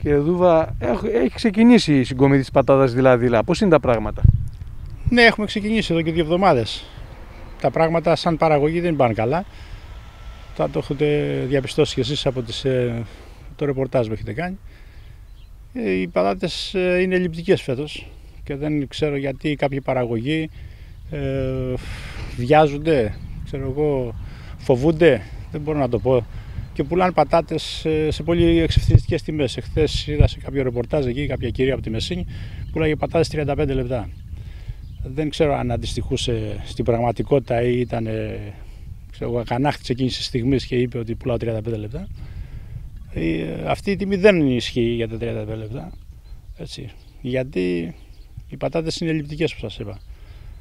Κύριε Δούβα, έχει ξεκινήσει η συγκομιδή της πατάτας δειλά-δειλά. Πώς είναι τα πράγματα? Ναι, έχουμε ξεκινήσει εδώ και 2 εβδομάδες. Τα πράγματα σαν παραγωγή δεν πάνε καλά. Θα το έχετε διαπιστώσει και εσείς από το ρεπορτάζ που έχετε κάνει. Οι πατάτες είναι ελλειπτικές φέτος και δεν ξέρω γιατί κάποιοι παραγωγοί βιάζονται, φοβούνται, δεν μπορώ να το πω, και πουλάνε πατάτες σε πολύ εξευθυνιστικές τιμές. Εχθές είδα σε κάποιο ρεπορτάζ εκεί κάποια κυρία από τη Μεσίνη πουλάγε πατάτες 35 λεπτά. Δεν ξέρω αν αντιστοιχούσε στην πραγματικότητα ή ήταν ακανάχτης εκείνης της στιγμής και είπε ότι πουλάω 35 λεπτά. Αυτή η τιμή δεν ισχύει για τα 35 λεπτά. Έτσι. Γιατί οι πατάτες είναι ελλειπτικές, που σας είπα.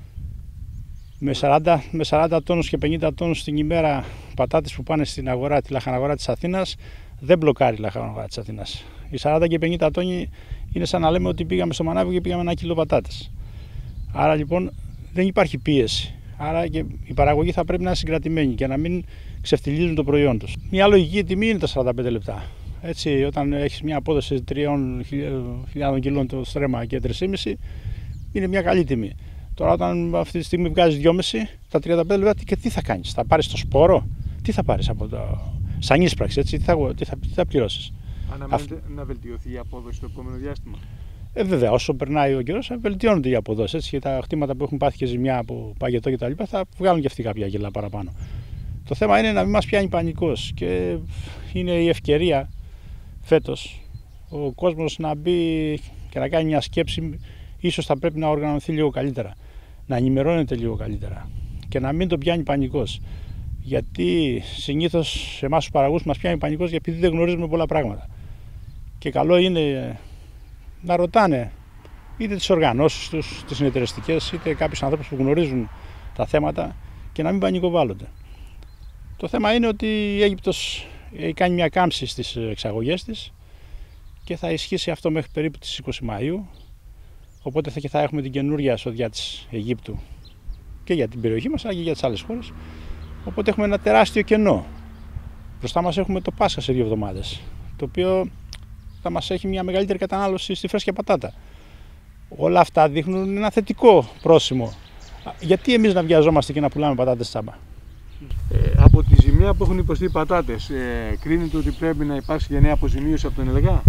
Με 40 τόνους και 50 τόνους την ημέρα πατάτες που πάνε στην αγορά, τη λαχαναγορά της Αθήνας, δεν μπλοκάρει η λαχαναγορά της Αθήνας. Οι 40 και 50 τόνοι είναι σαν να λέμε ότι πήγαμε στο μανάβι και πήγαμε 1 κιλό πατάτες. Άρα λοιπόν δεν υπάρχει πίεση. Άρα και η παραγωγή θα πρέπει να είναι συγκρατημένη και να μην ξεφτιλίζουν το προϊόν τους. Μια λογική τιμή είναι τα 45 λεπτά. Έτσι, όταν έχεις μια απόδοση 3.000 κιλών το στρέμμα και 3,5, είναι μια καλή τιμή. Τώρα, όταν αυτή τη στιγμή βγάζεις 2,5, τα 35 λεπτά, και τι θα κάνεις? Θα πάρεις το σπόρο? Τι θα πάρεις από το. Σαν ίσπραξη, έτσι, τι θα πληρώσεις? Αναμένεται να βελτιωθεί η απόδοση στο επόμενο διάστημα? Βέβαια, όσο περνάει ο καιρός, θα βελτιώνονται οι αποδόσεις. Και τα χτήματα που έχουν πάθει και ζημιά από παγετό κτλ. Θα βγάλουν και αυτοί κάποια κιλά παραπάνω. Το θέμα είναι να μην μας πιάνει πανικός. Και είναι η ευκαιρία φέτος ο κόσμος να μπει και να κάνει μια σκέψη. Ίσως θα πρέπει να οργανωθεί λίγο καλύτερα, να ενημερώνεται λίγο καλύτερα και να μην τον πιάνει πανικός. Γιατί συνήθως εμάς τους παραγωγούς μας πιάνει πανικός επειδή δεν γνωρίζουμε πολλά πράγματα. Και καλό είναι να ρωτάνε είτε τις οργανώσεις τους, τις συνεταιριστικές, είτε κάποιους ανθρώπους που γνωρίζουν τα θέματα και να μην πανικοβάλλονται. Το θέμα είναι ότι η Αίγυπτος έχει κάνει μια κάμψη στις εξαγωγές της και θα ισχύσει αυτό μέχρι περίπου τις 20 Μαΐου. Οπότε θα έχουμε την καινούργια εισοδιά της Αιγύπτου και για την περιοχή μας αλλά και για τις άλλες χώρες. Οπότε έχουμε ένα τεράστιο κενό. Μπροστά μας έχουμε το Πάσχα σε 2 εβδομάδες, το οποίο θα μας έχει μια μεγαλύτερη κατανάλωση στη φρέσκια πατάτα. Όλα αυτά δείχνουν ένα θετικό πρόσημο. Γιατί εμείς να βιαζόμαστε και να πουλάμε πατάτες τσάμπα? Από τη ζημιά που έχουν υποστεί οι πατάτες, κρίνεται ότι πρέπει να υπάρξει γενναία αποζημίωση από τον ΕΛΓΑ?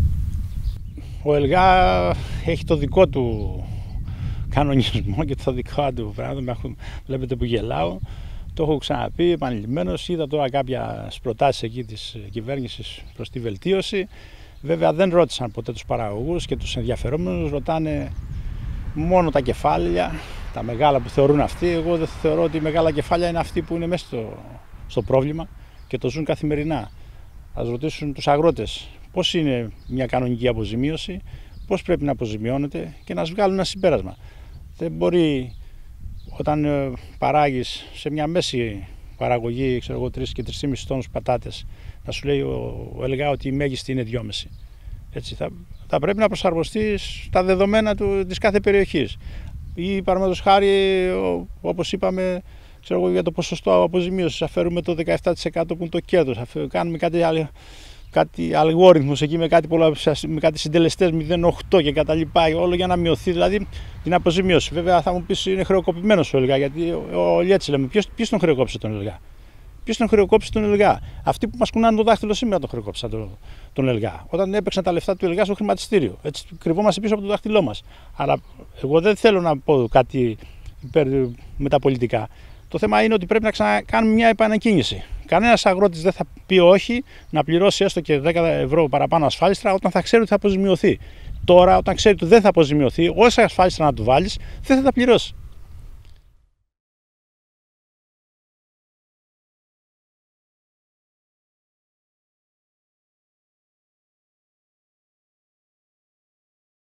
Ο ΕΛΓΑ έχει το δικό του κανονισμό και το δικό του πράγμα. Βλέπετε που γελάω. Το έχω ξαναπεί επανειλημμένως. Είδα τώρα κάποιες προτάσεις εκεί της κυβέρνησης προς τη βελτίωση. Βέβαια δεν ρώτησαν ποτέ τους παραγωγούς και τους ενδιαφερόμενους. Ρωτάνε μόνο τα κεφάλαια, τα μεγάλα που θεωρούν αυτοί. Εγώ δεν θεωρώ ότι οι μεγάλα κεφάλαια είναι αυτοί που είναι μέσα στο πρόβλημα και το ζουν καθημερινά. Ας ρωτήσουν τους αγρότες πώς είναι μια κανονική αποζημίωση, πώς πρέπει να αποζημιώνεται και να βγάλουν ένα συμπέρασμα. Δεν μπορεί όταν παράγεις σε μια μέση παραγωγή, 3 και 3,5 τόνους πατάτες, να σου λέει ο ΕΛΓΑ ότι η μέγιστη είναι 2,5. Έτσι, θα πρέπει να προσαρμοστεί στα δεδομένα της κάθε περιοχής. Ή παραδείγματος χάρη, όπως είπαμε, για το ποσοστό αποζημίωσης, αφαιρούμε το 17% που είναι το κέρδος, κάνουμε κάτι αλγόριθμους εκεί με κάτι συντελεστές 0,8 και καταλοιπάει, όλο για να μειωθεί δηλαδή την αποζημίωση. Βέβαια θα μου πεις είναι χρεοκοπημένος ο ΕΛΓΑ, γιατί όλοι έτσι λέμε. Ποιος τον χρεοκόπησε τον ΕΛΓΑ? Ποιος τον χρεοκόπησε τον ΕΛΓΑ? Αυτοί που μας κουνάνε το δάχτυλο σήμερα τον χρεοκόπησαν τον ΕΛΓΑ. Όταν έπαιξαν τα λεφτά του ΕΛΓΑ στο χρηματιστήριο. Έτσι κρυβόμαστε πίσω από το δάχτυλό μας. Αλλά εγώ δεν θέλω να πω κάτι με τα πολιτικά. Το θέμα είναι ότι πρέπει να ξανακάνουμε μια επανακίνηση. Κανένας αγρότης δεν θα πει όχι να πληρώσει έστω και 10 ευρώ παραπάνω ασφάλιστρα όταν θα ξέρει ότι θα αποζημιωθεί. Τώρα, όταν ξέρει ότι δεν θα αποζημιωθεί, όσα ασφάλιστρα να του βάλεις, δεν θα τα πληρώσει.